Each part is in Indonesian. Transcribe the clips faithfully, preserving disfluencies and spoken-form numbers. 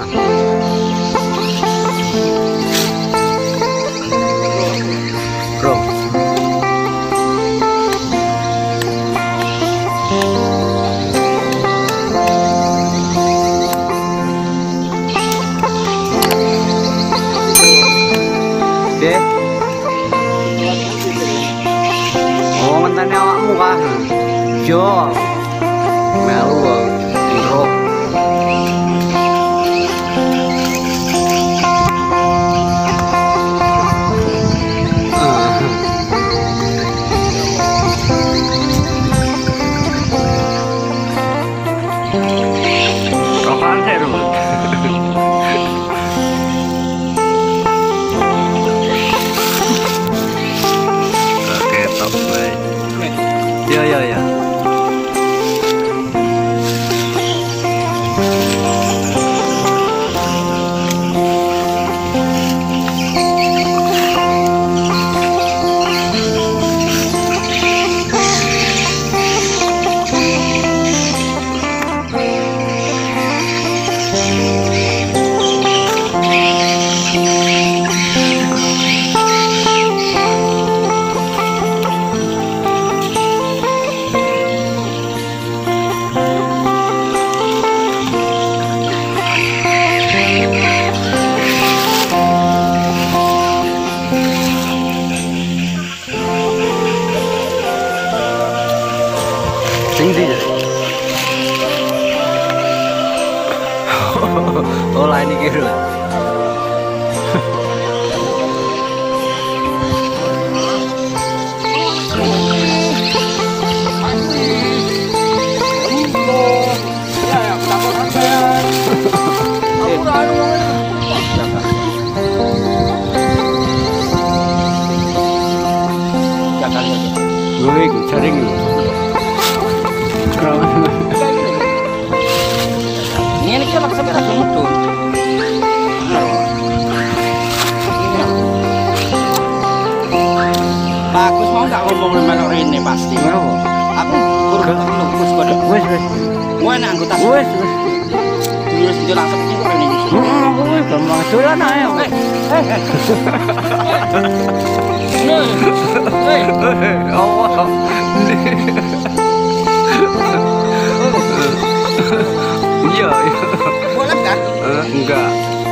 Bro. Oke. Oh, ngenteni awakmu kah? Yo. Melu intro. Rokokan seru. Oke, top baik. Ya ya ya. Tinggi jadi. Oh lah ini gitu. Gue sering. Ini kita pakai sepeda motor. Bagus mau nggak ngomong melok ini pasti. Aku kurang nunggu sepeda. Wes wes. Gua nak anggota. Wes wes. Terus dia langsung ini kok ini. Hmm, gue gampang dolan ae. Eh, eh. Hei. Hei. Allah. Iya, iya. Boleh kan? Uh, enggak.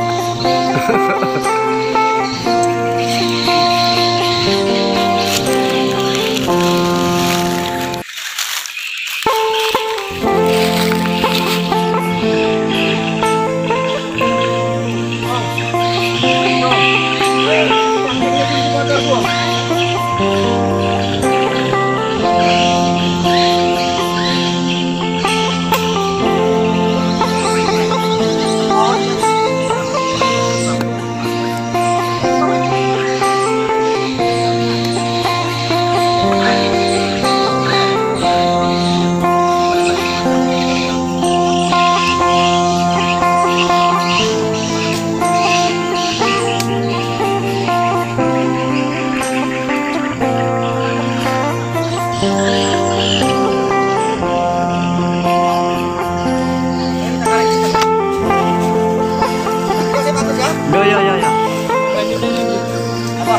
Ya ya ya ya. Apa?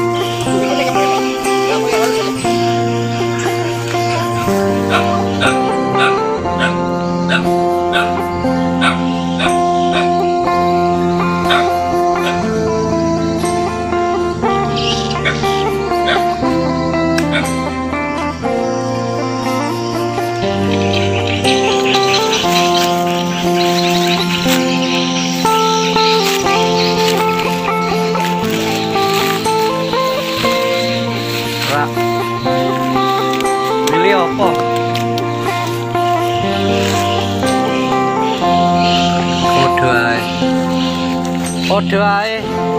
Milih apa? Podo ae. Podo ae.